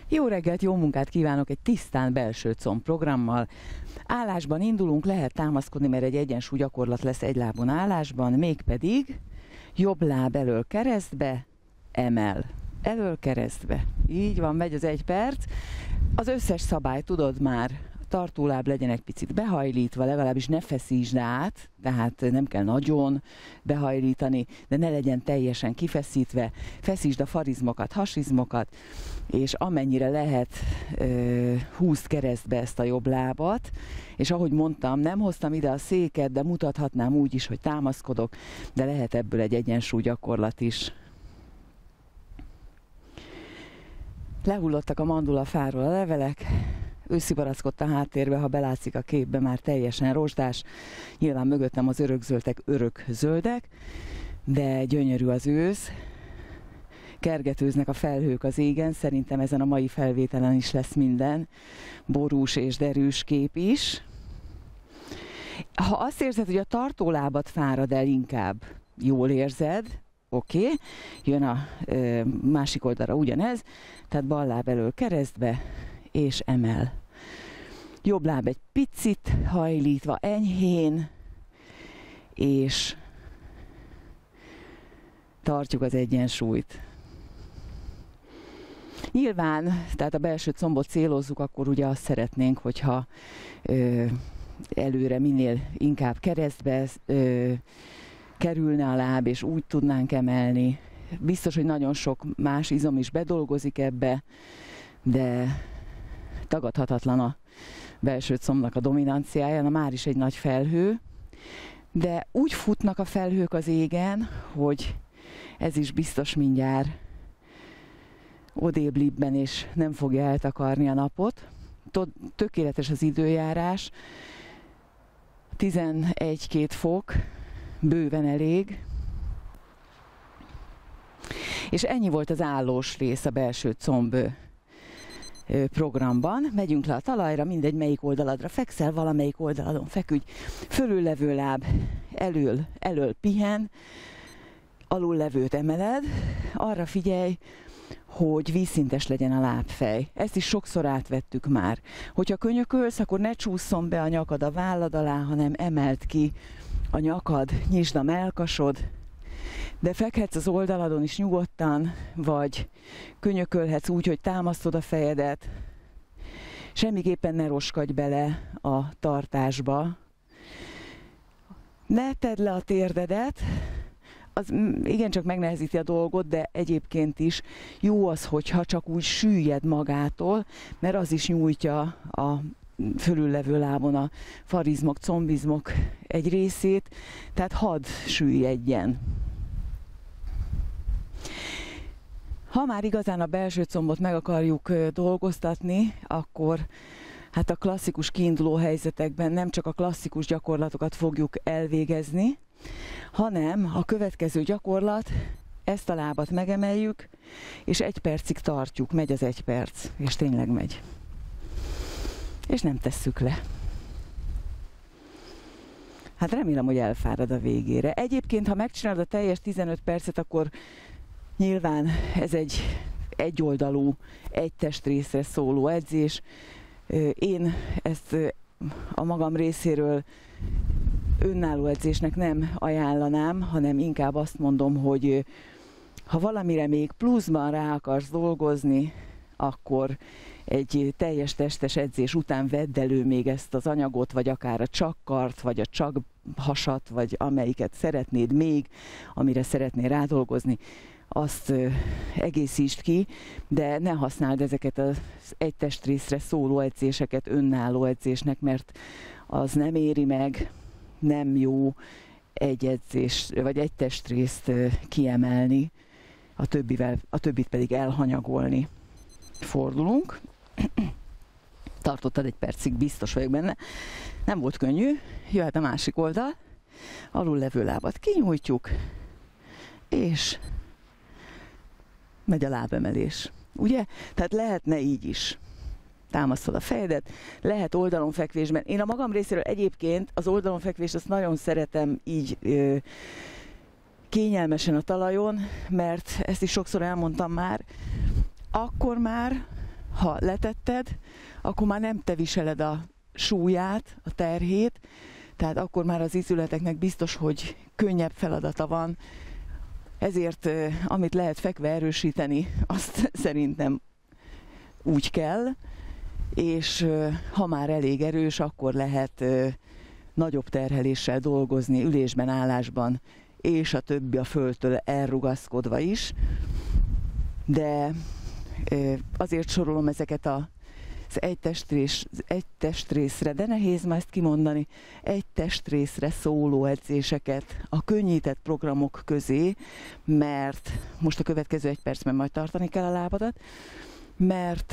Jó reggelt, jó munkát kívánok egy tisztán belső comb programmal. Állásban indulunk, lehet támaszkodni, mert egy egyensúly gyakorlat lesz egy lábon állásban, mégpedig jobb láb elől keresztbe, emel. Elől keresztbe. Így van, megy az 1 perc. Az összes szabály tudod már. Tartóláb legyen egy picit behajlítva, legalábbis ne feszítsd át, tehát nem kell nagyon behajlítani, de ne legyen teljesen kifeszítve. Feszítsd a farizmokat, hasizmokat, és amennyire lehet húzd keresztbe ezt a jobb lábat, és ahogy mondtam, nem hoztam ide a széket, de mutathatnám úgy is, hogy támaszkodok, de lehet ebből egy egyensúly gyakorlat is. Lehullottak a mandulafáról a levelek, őszi barackott a háttérbe, ha belátszik a képbe, már teljesen rozsdás. Nyilván mögöttem az örökzöldek örökzöldek, de gyönyörű az ősz. Kergetőznek a felhők az égen, szerintem ezen a mai felvételen is lesz minden. Borús és derűs kép is. Ha azt érzed, hogy a tartólábat fárad el inkább, jól érzed, oké, jön a másik oldalra ugyanez, tehát bal láb elől keresztbe, és emel. Jobb láb egy picit hajlítva, enyhén, és tartjuk az egyensúlyt. Nyilván, tehát a belső combot célozzuk, akkor ugye azt szeretnénk, hogyha előre minél inkább keresztbe kerülne a láb, és úgy tudnánk emelni. Biztos, hogy nagyon sok más izom is bedolgozik ebbe, de tagadhatatlan a belső combnak a dominanciája. Na, már is egy nagy felhő, de úgy futnak a felhők az égen, hogy ez is biztos mindjárt odébb libben, és nem fogja eltakarni a napot. Tökéletes az időjárás, 11-2 fok, bőven elég. És ennyi volt az állós rész a belső comb programban. Megyünk le a talajra, mindegy melyik oldaladra fekszel, valamelyik oldaladon feküdj. Fölüllevő láb elől pihen, alullevőt emeled, arra figyelj, hogy vízszintes legyen a lábfej. Ezt is sokszor átvettük már. Hogyha könyökölsz, akkor ne csúszson be a nyakad a vállad alá, hanem emeld ki a nyakad, nyisd a mellkasod, de fekhetsz az oldaladon is nyugodtan, vagy könyökölhetsz úgy, hogy támasztod a fejedet. Semmiképpen ne roskadj bele a tartásba. Ne tedd le a térdedet, az igencsak megnehezíti a dolgot, de egyébként is jó az, hogyha csak úgy süllyed magától, mert az is nyújtja a fölüllevő lábon a farizmok, combizmok egy részét, tehát hadd süllyedjen. Ha már igazán a belső combot meg akarjuk dolgoztatni, akkor hát a klasszikus kiinduló helyzetekben nem csak a klasszikus gyakorlatokat fogjuk elvégezni, hanem a következő gyakorlat, ezt a lábat megemeljük, és 1 percig tartjuk, megy az 1 perc, és tényleg megy. És nem tesszük le. Hát remélem, hogy elfárad a végére. Egyébként, ha megcsinálod a teljes 15 percet, akkor nyilván ez egy egyoldalú, egy testrészre szóló edzés. Én ezt a magam részéről önálló edzésnek nem ajánlanám, hanem inkább azt mondom, hogy ha valamire még pluszban rá akarsz dolgozni, akkor egy teljes testes edzés után vedd elő még ezt az anyagot, vagy akár a csakkart, vagy a csakhasat, vagy amelyiket szeretnéd még, amire szeretnél rádolgozni, azt egészítsd ki, de ne használd ezeket az egy testrészre szóló edzéseket önálló edzésnek, mert az nem éri meg, nem jó egy edzés, vagy egy testrészt kiemelni, a többit pedig elhanyagolni. Fordulunk. Tartottad 1 percig, biztos vagyok benne. Nem volt könnyű, jöhet a másik oldal. Alul levő lábat kinyújtjuk, és megy a lábemelés. Ugye? Tehát lehetne így is. Támasztod a fejedet, lehet oldalonfekvésben. Én a magam részéről egyébként az oldalonfekvést azt nagyon szeretem így kényelmesen a talajon, mert ezt is sokszor elmondtam már, akkor már, ha letetted, akkor már nem te viseled a súlyát, a terhét, tehát akkor már az ízületeknek biztos, hogy könnyebb feladata van. Ezért, amit lehet fekve erősíteni, azt szerintem úgy kell, és ha már elég erős, akkor lehet nagyobb terheléssel dolgozni, ülésben, állásban, és a többi a földtől elrugaszkodva is. De azért sorolom ezeket az egy testrészre, de nehéz már ezt kimondani, egy testrészre szóló edzéseket a könnyített programok közé, mert most a következő 1 percben majd tartani kell a lábadat, mert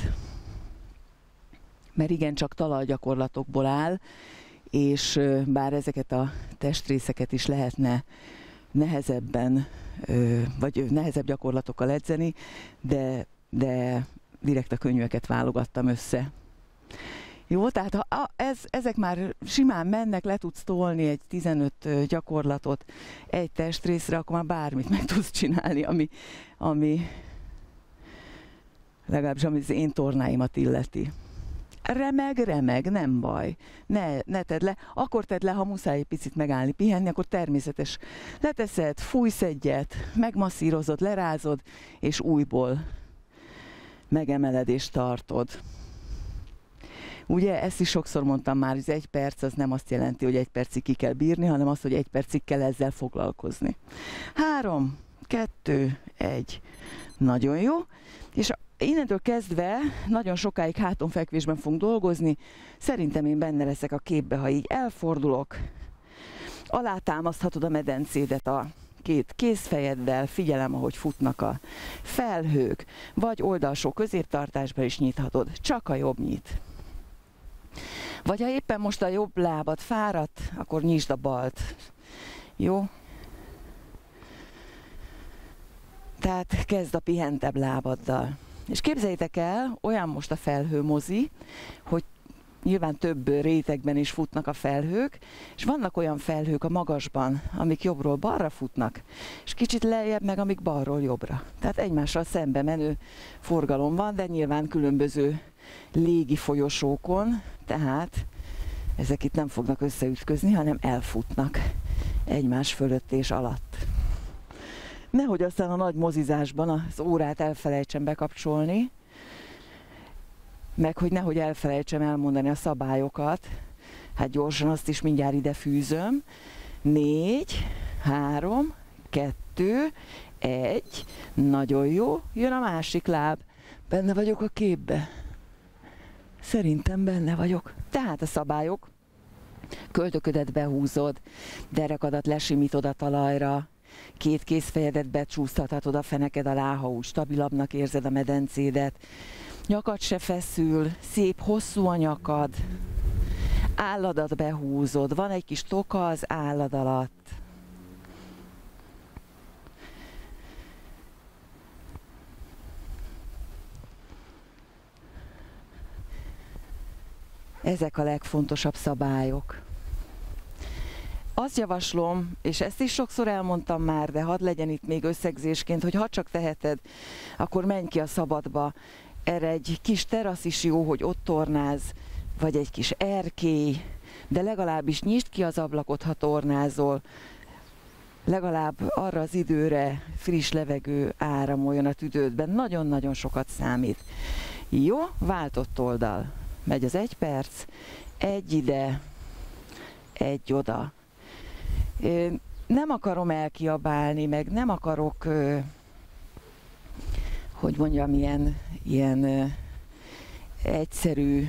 igencsak talajgyakorlatokból áll, és bár ezeket a testrészeket is lehetne nehezebben, vagy nehezebb gyakorlatokkal edzeni, de direkt a könnyűeket válogattam össze. Jó, tehát ha ezek már simán mennek, le tudsz tolni egy 15 gyakorlatot egy testrészre, akkor már bármit meg tudsz csinálni, ami legalábbis ami az én tornáimat illeti. Remeg, nem baj. Ne tedd le. Akkor tedd le, ha muszáj egy picit megállni, pihenni, akkor természetes. Leteszed, fújsz egyet, megmasszírozod, lerázod, és újból megemeled és tartod. Ugye, ezt is sokszor mondtam már, hogy 1 perc az nem azt jelenti, hogy 1 percig ki kell bírni, hanem azt, hogy 1 percig kell ezzel foglalkozni. 3, 2, 1. Nagyon jó. És innentől kezdve nagyon sokáig hátonfekvésben fogunk dolgozni. Szerintem én benne leszek a képbe, ha így elfordulok. Alátámaszthatod a medencédet a 2 kézfejeddel, figyelem, ahogy futnak a felhők, vagy oldalsó középtartásba is nyithatod, csak a jobb nyit. Vagy ha éppen most a jobb lábad fáradt, akkor nyisd a balt. Jó? Tehát kezd a pihentebb lábaddal. És képzeljétek el, olyan most a felhőmozi, hogy nyilván több rétegben is futnak a felhők, és vannak olyan felhők a magasban, amik jobbról balra futnak, és kicsit lejjebb meg, amik balról jobbra. Tehát egymással szembe menő forgalom van, de nyilván különböző légi folyosókon, tehát ezek itt nem fognak összeütközni, hanem elfutnak egymás fölött és alatt. Nehogy aztán a nagy mozizásban az órát elfelejtsem bekapcsolni, meg hogy nehogy elfelejtsem elmondani a szabályokat. Hát gyorsan azt is mindjárt ide fűzöm. 4, 3, 2, 1. Nagyon jó. Jön a másik láb. Benne vagyok a képbe? Szerintem benne vagyok. Tehát a szabályok. Költöködet behúzod, derekadat lesimítod a talajra, 2 kézfejedet becsúsztathatod a feneked alá, ha úgy stabilabbnak érzed a medencédet. Nyakad se feszül, szép hosszú a nyakad, álladat behúzod, van egy kis toka az állad alatt. Ezek a legfontosabb szabályok. Azt javaslom, és ezt is sokszor elmondtam már, de hadd legyen itt még összegzésként, hogy ha csak teheted, akkor menj ki a szabadba. Erre egy kis terasz is jó, hogy ott tornáz, vagy egy kis erkély, de legalábbis nyisd ki az ablakot, ha tornázol. Legalább arra az időre friss levegő áramoljon a tüdődben. Nagyon-nagyon sokat számít. Jó, váltott oldal. Megy az 1 perc, 1 ide, 1 oda. Nem akarom elkiabálni, meg nem akarok, hogy mondjam, ilyen egyszerű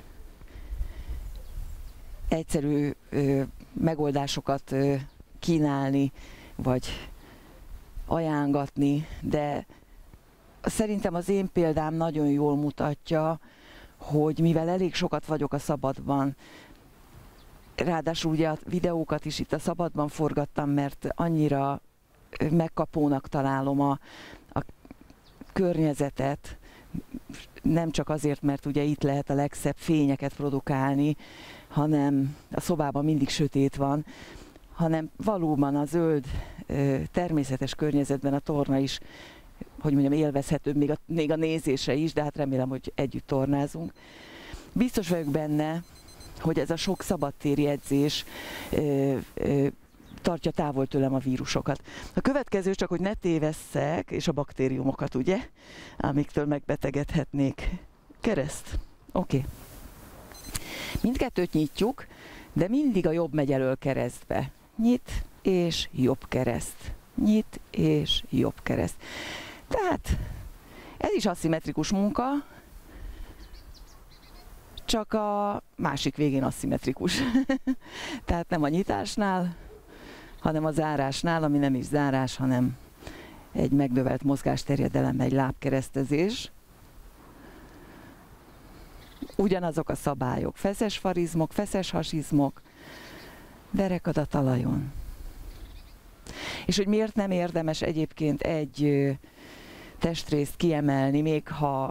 megoldásokat kínálni, vagy ajánlatni, de szerintem az én példám nagyon jól mutatja, hogy mivel elég sokat vagyok a szabadban, ráadásul ugye a videókat is itt a szabadban forgattam, mert annyira megkapónak találom a környezetet, nem csak azért, mert ugye itt lehet a legszebb fényeket produkálni, hanem a szobában mindig sötét van, hanem valóban a zöld természetes környezetben a torna is hogy mondjam, élvezhetőbb még a nézése is, de hát remélem, hogy együtt tornázunk. Biztos vagyok benne, hogy ez a sok szabadtéri edzés tartja távol tőlem a vírusokat. A következő csak, hogy ne tévesszek, és a baktériumokat, ugye, amiktől megbetegedhetnék. Kereszt. Oké. Mindkettőt nyitjuk, de mindig a jobb megy elől keresztbe. Nyit és jobb kereszt. Nyit és jobb kereszt. Tehát ez is aszimmetrikus munka, csak a másik végén aszimmetrikus. Tehát nem a nyitásnál, hanem a zárásnál, ami nem is zárás, hanem egy megnövelt mozgásterjedelem, egy lábkeresztezés. Ugyanazok a szabályok, feszes farizmok, feszes hasizmok, derekad a talajon. És hogy miért nem érdemes egyébként egy testrészt kiemelni, még ha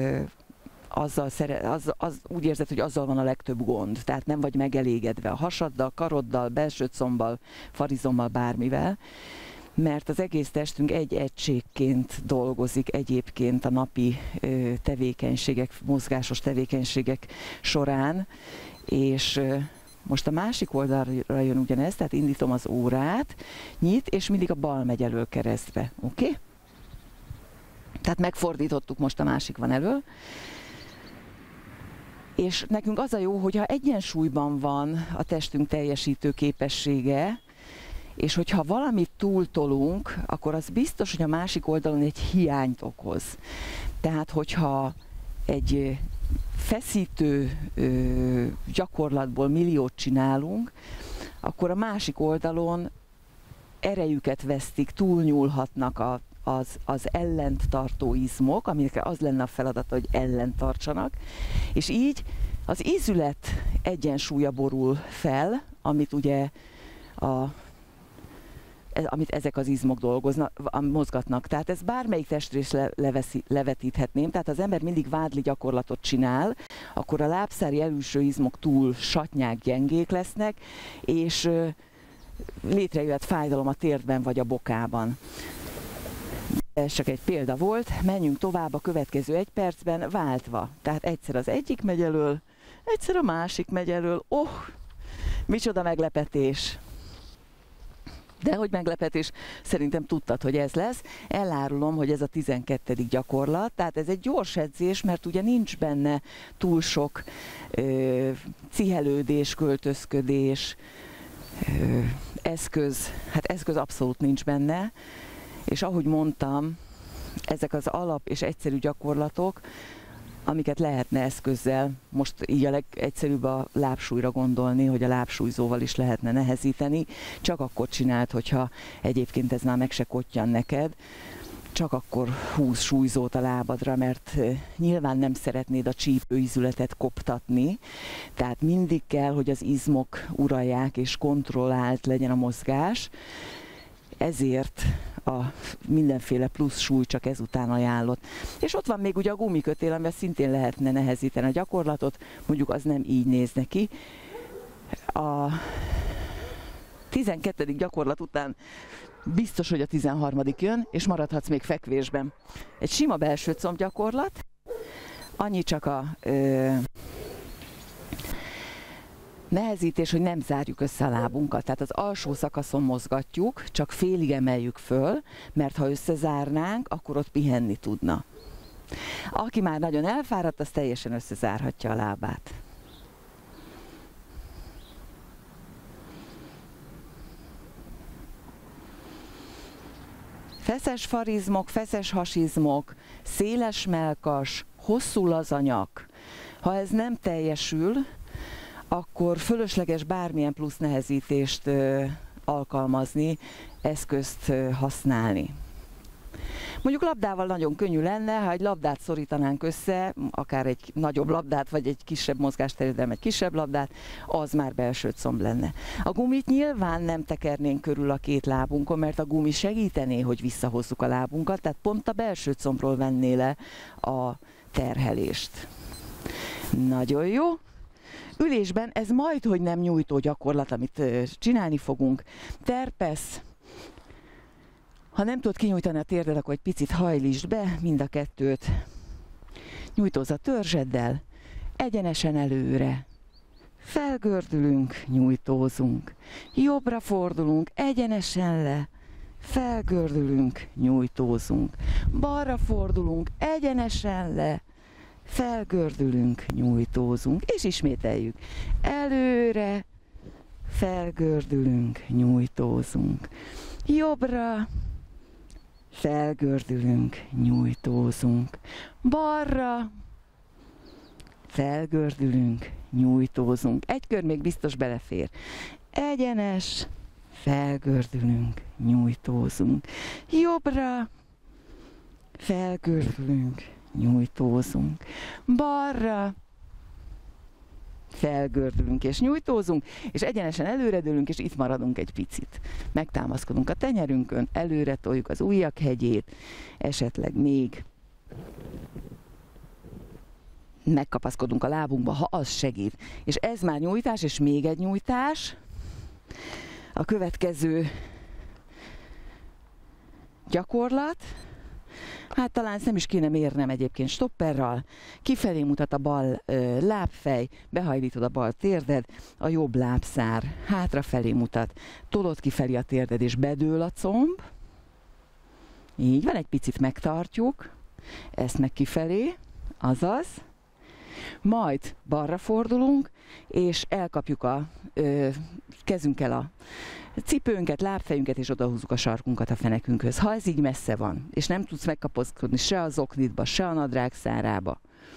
úgy érzed, hogy azzal van a legtöbb gond. Tehát nem vagy megelégedve a hasaddal, karoddal, belső combal, farizommal, bármivel. Mert az egész testünk egy egységként dolgozik egyébként a napi tevékenységek, mozgásos tevékenységek során. És most a másik oldalra jön ugyanez, tehát indítom az órát, nyit, és mindig a bal megy elől keresztbe. Oké? Tehát megfordítottuk, most a másik van elől. És nekünk az a jó, hogyha egyensúlyban van a testünk teljesítő képessége, és hogyha valamit túltolunk, akkor az biztos, hogy a másik oldalon egy hiányt okoz. Tehát, hogyha egy feszítő gyakorlatból milliót csinálunk, akkor a másik oldalon erejüket vesztik, túlnyúlhatnak az ellent tartó izmok, aminek az lenne a feladata, hogy ellent tartsanak, és így az ízület egyensúlya borul fel, amit ugye amit ezek az izmok mozgatnak. Tehát ez bármelyik testrésre levetíthetném, tehát az ember mindig vádli gyakorlatot csinál, akkor a lábszári elülső izmok túl satnyák, gyengék lesznek, és létrejöhet fájdalom a térdben vagy a bokában. Ez csak egy példa volt, menjünk tovább a következő 1 percben váltva. Tehát egyszer az egyik megy elől, egyszer a másik megy elől. Oh, micsoda meglepetés! De hogy meglepetés, szerintem tudtad, hogy ez lesz. Elárulom, hogy ez a 12. gyakorlat, tehát ez egy gyors edzés, mert ugye nincs benne túl sok cihelődés, költözködés, eszköz, hát eszköz abszolút nincs benne, és ahogy mondtam, ezek az alap és egyszerű gyakorlatok, amiket lehetne eszközzel, most így a legegyszerűbb a lábsúlyra gondolni, hogy a lábsúlyzóval is lehetne nehezíteni, csak akkor csináld, hogyha egyébként ez már meg se kottyan neked, csak akkor húz súlyzót a lábadra, mert nyilván nem szeretnéd a csípőizületet koptatni, tehát mindig kell, hogy az izmok uralják és kontrollált legyen a mozgás, ezért a mindenféle plusz súly csak ezután ajánlott. És ott van még ugye a gumikötél, amivel szintén lehetne nehezíteni a gyakorlatot, mondjuk az nem így néz neki. A 12. gyakorlat után biztos, hogy a 13. jön, és maradhatsz még fekvésben. Egy sima belső comb gyakorlat, annyi csak a nehezítés, hogy nem zárjuk össze a lábunkat, tehát az alsó szakaszon mozgatjuk, csak félig emeljük föl, mert ha összezárnánk, akkor ott pihenni tudna. Aki már nagyon elfáradt, az teljesen összezárhatja a lábát. Feszes farizmok, feszes hasizmok, széles mellkas, hosszú lazanyak. Ha ez nem teljesül, akkor fölösleges bármilyen plusz nehezítést alkalmazni, eszközt használni. Mondjuk labdával nagyon könnyű lenne, ha egy labdát szorítanánk össze, akár egy nagyobb labdát, vagy egy kisebb mozgásterjedelem, egy kisebb labdát, az már belső comb lenne. A gumit nyilván nem tekernénk körül a két lábunkon, mert a gumi segítené, hogy visszahozzuk a lábunkat, tehát pont a belső combról venné le a terhelést. Nagyon jó. Ülésben ez majd, hogy nem nyújtó gyakorlat, amit csinálni fogunk. Terpesz Ha nem tudod kinyújtani a térdet, akkor egy picit hajlítsd be mind a kettőt. Nyújtózz a törzseddel, egyenesen előre. Felgördülünk, nyújtózunk. Jobbra fordulunk, egyenesen le. Felgördülünk, nyújtózunk. Balra fordulunk, egyenesen le. Felgördülünk, nyújtózunk. És ismételjük. Előre, felgördülünk, nyújtózunk. Jobbra, felgördülünk, nyújtózunk. Balra, felgördülünk, nyújtózunk. Egy kör még biztos belefér. Egyenes, felgördülünk, nyújtózunk. Jobbra, felgördülünk, nyújtózunk. Balra, felgördülünk és nyújtózunk, és egyenesen előredőlünk, és itt maradunk egy picit. Megtámaszkodunk a tenyerünkön, előre toljuk az ujjak hegyét, esetleg még megkapaszkodunk a lábunkba, ha az segít. És ez már nyújtás, és még egy nyújtás. A következő gyakorlat, hát talán ezt nem is kéne mérnem egyébként, stopperral, kifelé mutat a bal lábfej, behajlítod a bal térded, a jobb lábszár hátrafelé mutat, tolod kifelé a térded, és bedől a comb. Így van, egy picit megtartjuk, ezt meg kifelé, azaz. Majd balra fordulunk, és elkapjuk a kezünkkel a cipőnket, lábfejünket, és odahúzzuk a sarkunkat a fenekünkhöz. Ha ez így messze van, és nem tudsz megkapaszkodni se az oknitba, se a nadrág szárába,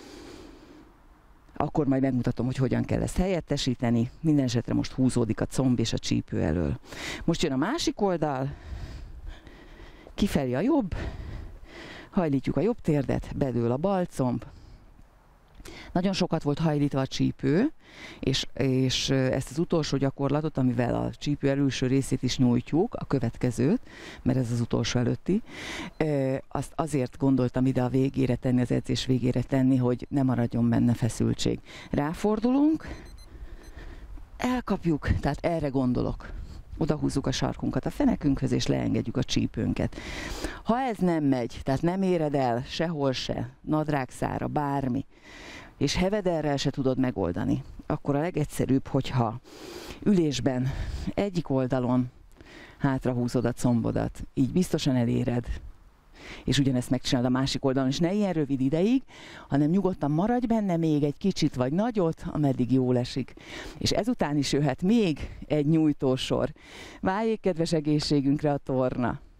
akkor majd megmutatom, hogy hogyan kell ezt helyettesíteni. Minden esetre most húzódik a comb és a csípő elől. Most jön a másik oldal, kifelé a jobb, hajlítjuk a jobb térdet, bedől a bal comb. Nagyon sokat volt hajlítva a csípő, és ezt az utolsó gyakorlatot, amivel a csípő előső részét is nyújtjuk, a következőt, mert ez az utolsó előtti, azt azért gondoltam ide a végére tenni, az edzés végére tenni, hogy ne maradjon benne feszültség. Ráfordulunk, elkapjuk, tehát erre gondolok. Odahúzzuk a sarkunkat a fenekünkhöz, és leengedjük a csípőnket. Ha ez nem megy, tehát nem éred el sehol se, nadrágszára, bármi, és hevederrel se tudod megoldani, akkor a legegyszerűbb, hogyha ülésben egyik oldalon hátrahúzod a combodat, így biztosan eléred, és ugyanezt megcsinálod a másik oldalon, és ne ilyen rövid ideig, hanem nyugodtan maradj benne még egy kicsit vagy nagyot, ameddig jól esik. És ezután is jöhet még egy nyújtósor. Váljék kedves egészségünkre a torna!